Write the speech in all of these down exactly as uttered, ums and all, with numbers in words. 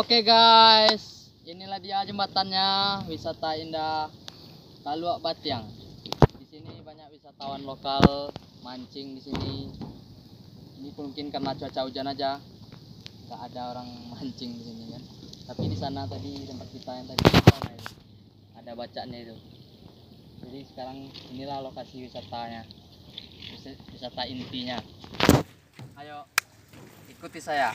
Oke guys, inilah dia jembatannya wisata indah Talua Batiang. Di sini banyak wisatawan lokal mancing di sini. Ini mungkin karena cuaca hujan aja, nggak ada orang mancing di sini kan. Tapi di sana tadi tempat kita yang tadi ada bacanya itu. Jadi sekarang inilah lokasi wisatanya, wisata intinya. Ayo ikuti saya.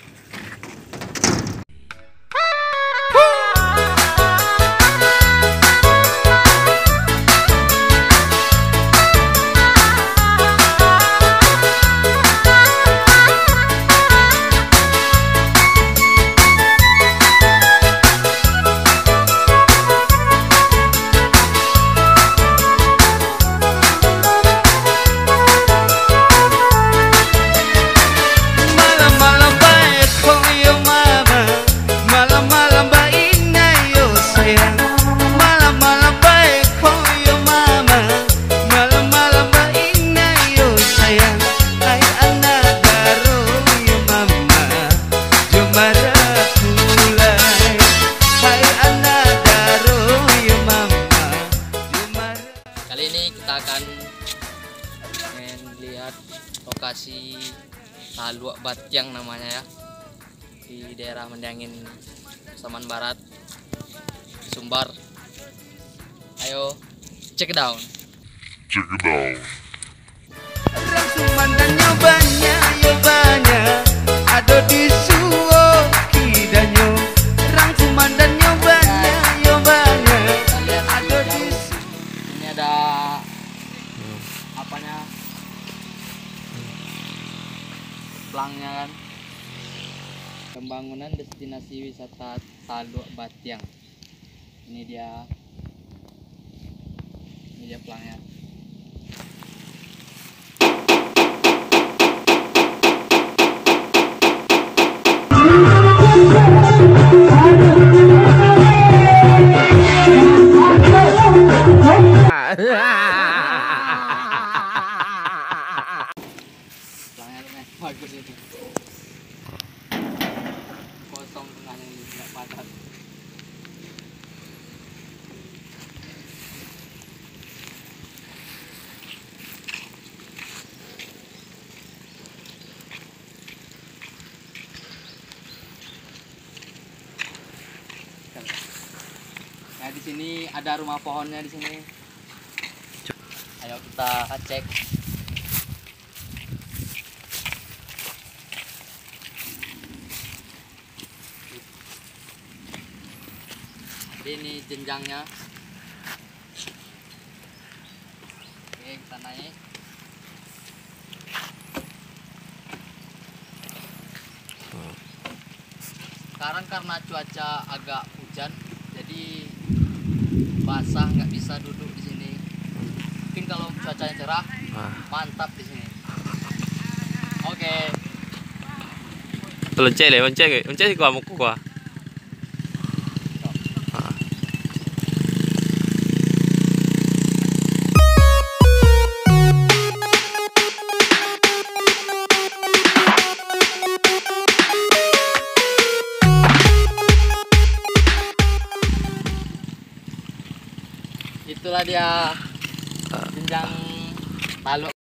Kali ini kita akan melihat lokasi Talua Batiang namanya ya, di daerah Mendiangin, Saman Barat, Sumbar. Ayo check it out. Check it out. Pemandangannya banyak, ya banyak, ada di Suwokidanyo. Rang pemandangannya banyak, ya banyak, ada di. Ini ada apanya, plangnya kan, pembangunan destinasi wisata Talua Batiang. Ini dia, ini dia plangnya. Plangnya lumayan bagus itu, kosong tengahnya ini, nggak padat. Nah, di sini ada rumah pohonnya di sini. Ayo kita cek. Jadi ini jenjangnya. Oke, kita naik. Sekarang karena cuaca agak hujan, jadi basah, nggak bisa duduk di sini. Mungkin kalau cuacanya cerah, mantap di sini. Oke. Lonceng le, lonceng, lonceng gua mau gua. Itulah dia jenjang Talua